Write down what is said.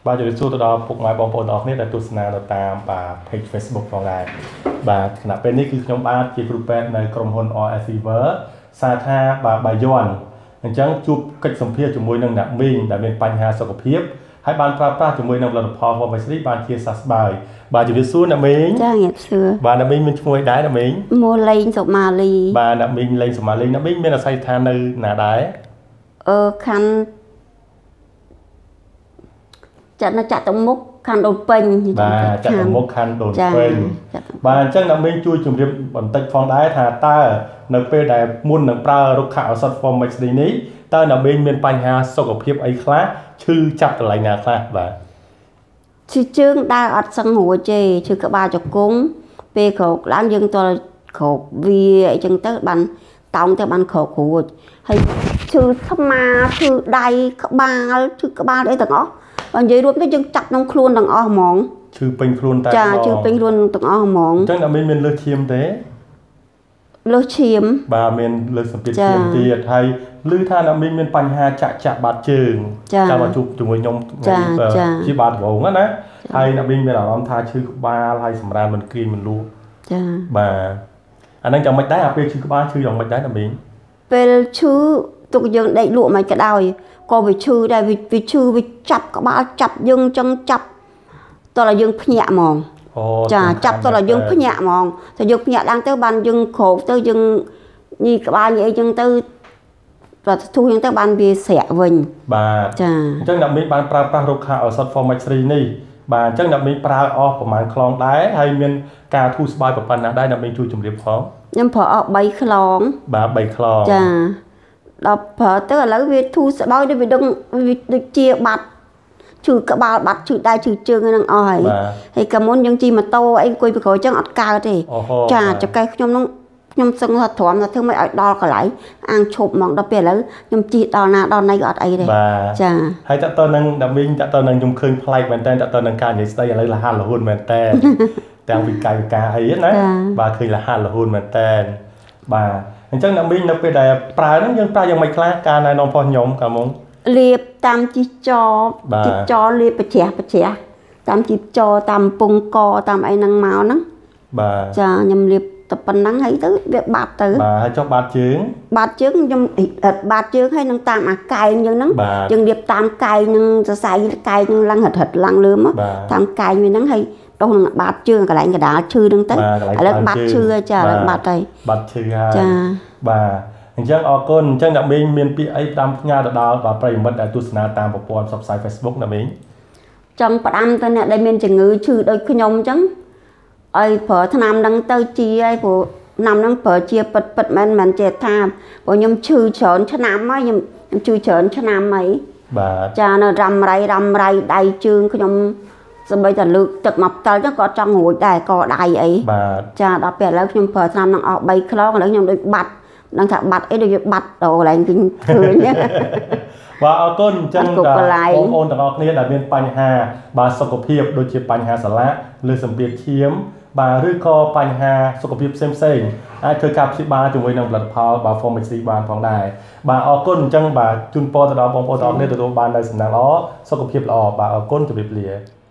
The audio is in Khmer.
បាទជំរាបសួរទៅដល់ពុកម៉ែបងប្អូនទាំងអស់គ្នាដែលទស្សនាតាមបាទ page Facebook ផងដែរបាទខណៈពេលនេះគឺខ្ញុំបាទជាគ្រូពេទ្យនៅក្រុមហ៊ុន RS Fever សារថាបាទបាយ័នអញ្ចឹងជួបកិច្ចសម្ភាសជាមួយនឹងអ្នកមីងដែលមានបញ្ហាសុខភាពហើយបានប្រើប្រាស់ជាមួយនឹងផលិតផល Formexry បានជាសះស្បើយបាទជំរាបសួរអ្នកមីងចាជំរាបសួរបាទអ្នកមីងមានឈ្មោះអីដែរអ្នកមីងមកលេងសុមាលីបាទអ្នកមីងលេងសុមាលីអ្នកមីងមានអាស័យដ្ឋាននៅណាដែរខណ្ឌចាក់ទៅមុខខណ្ឌដូនពេញបាទចាក់ទៅមុខខណ្ឌដូនពេញបាទអញ្ចឹងអ្នកមីងជួយជម្រាបបន្តិចផងដែរថាតើនៅពេលដែលមុននឹងប្រើរុក្ខឱសថ Formexry នេះតើអ្នកមីងមានបញ្ហាសុខភាពអីខ្លះឈឺចាប់កន្លែងណាខ្លះបាទឈឺជើងដើរអត់សឹងរួចទេឈឺក្បាលជង្គង់ពេលក្រោកឡើងយើងតក្រោកវាអីចឹងទៅបានតោងទៅបានក្រោករួចហើយឈឺស្មាឈឺដៃក្បាលឈឺក្បាលអីទាំងអស់បើនិយាយរួមទៅយើងចាប់ក្នុងខ្លួនទាំងអស់ហ្មងឈឺពេញខ្លួនតែចាឈឺពេញខ្លួនទាំងអស់ហ្មងអញ្ចឹងអ្នកមីងមានលើសឈាមទេលើសឈាមបាទមានលើសសម្ពាធឈាមទៀតហើយឮថាអ្នកមីងមានបញ្ហាចាក់បាតជើងតាមមកជួបជាមួយខ្ញុំជាបាតវងណាហើយអ្នកមីងមានអារម្មណ៍ថាឈឺក្បាលហើយសម្រានមិនគ្រីមិនលូចាបាទអាហ្នឹងយ៉ាងម៉េចដែរអាពេលឈឺក្បាលឈឺយ៉ាងម៉េចដែរអ្នកមីងពេលឈឺទុកយើងដេកលក់មិនក៏ដោយក៏វាឈឺដែរវាឈឺវាចាប់ក្បាលចាប់យើងចឹងចាប់តោះឲ្យយើងភ្ញាក់ហ្មងចាចាប់តោះឲ្យយើងភ្ញាក់ហ្មងតែយើងភ្ញាក់ឡើងទៅបានយើងក្រោកទៅយើងញីក្បាលញីអីចឹងទៅប្រទះចឹងទៅបានវាស្រាក់វិញបាទចាអញ្ចឹងអ្នកមីងបានប្រើប្រាស់រុក្ខឱសថ Formexry នេះបាទអញ្ចឹងអ្នកមីងប្រើអស់ប្រហែលខ្លងដែរហើយមានការធូរស្បើយប្រព័ន្ធណាដែរអ្នកមីងជួយជម្រាបផងខ្ញុំប្រើអស់3ខ្លងបាទ3ខ្លងចាដល់ប្រើទៅឥឡូវវាធូរស្បើយដូចវាដឹងដូចជាបាត់ឈឺក្បាលបាត់ឈឺដៃឈឺជើងហ្នឹងអស់ហើយកាលមុនយើងជិះម៉ូតូអីអង្គុយពីក្រោយចឹងអត់កើតទេចាចកេះខ្ញុំហ្នឹងខ្ញុំសឹងថាទ្រាំថាធ្វើមិនឲ្យដល់កន្លែងអាងឈប់ហ្មងដល់ពេលឥឡូវខ្ញុំជិះដល់ណាដល់ណីក៏អត់អីទេចាហើយតើតើនឹងដាមីងតើតើនឹងខ្ញុំឃើញប្លែកមែនតើតើនឹងការនិយាយស្ដីឥឡូវលះហាត់រហូតមែនតើទាំងវិកាយវិការអីណាបាទឃើញលះហាត់រហូតមែនតើបាទអញ្ចឹងអ្នកមីងនៅពេលដែលប្រើហ្នឹងយើងប្រើយ៉ាងម៉េចខ្លះការណែនាំរបស់ខ្ញុំកាលមកលាបតាមជីចលាបប្រជ្រះតាមជីចតាមពងកតាមអីហ្នឹងមកហ្នឹងបាទចាខ្ញុំលាបតែប៉ុណ្ណឹងហើយទៅវាបាត់ទៅបាទហើយចុះបាត់ជើងខ្ញុំបាត់ជើងហើយនឹងតាមអាកែងយើងហ្នឹងយើងលាបតាមកែងនឹងសរសៃកែងនឹងឡើងហិតឡើងលើមកតាមកែងវាហ្នឹងហើយដុសនឹងបាត់ជើងកន្លែងកដាលឈឺហ្នឹងទៅឥឡូវបាត់ឈឺចាឥឡូវបាត់ហើយបាត់ឈឺហើយចាបាទអញ្ចឹងអរគុណអញ្ចឹងអ្នកមីងមានពាក្យអីផ្ដាំផ្ញើទៅដល់ប្រិយមិត្តដែលទស្សនាតាមប្រព័ន្ធផ្សព្វផ្សាយ Facebook អ្នកមីងចង់ផ្ដាំទៅអ្នកដែលមានជំងឺឈឺដូចខ្ញុំអញ្ចឹងឲ្យប្រើថ្នាំហ្នឹងទៅជាឲ្យព្រោះថ្នាំហ្នឹងប្រើជាពិតមិនចេះថាព្រោះខ្ញុំឈឺច្រើនឆ្នាំហើយខ្ញុំឈឺច្រើនឆ្នាំហើយបាទចានៅរ៉ាំរៃដៃជើងខ្ញុំសម្បីតែលើកទឹកមកផ្ទល់ចឹងក៏ចង់រួចដែរក៏ដៃអីចាដល់ពេលឥឡូវខ្ញុំប្រើថ្នាំហ្នឹងអស់3ខ្លងឥឡូវខ្ញុំដូចបាត់ដឹងថាបាត់អីដូចបាត់ដល់កន្លែងវិញឃើញបាទអរគុណអញ្ចឹងបងប្អូនទាំងអស់គ្នាដែលមានបញ្ហាបាទសុខភាពដូចជាបញ្ហាសន្លាក់លើសម្ពាធឈាមបាទឬក៏បញ្ហាសុខភាពផ្សេងអាចធ្វើការព្យាបាលជាមួយនឹងផលិតផលបាទ Formexry បានផងដែរបាទអរគុណអញ្ចឹងបាទជូនពរទៅដល់បងប្អូនទាំងអស់គ្នាទទួលបាននូវសំណាងល្អសុខភាពល្អបាទអរគុណជម្រាបលា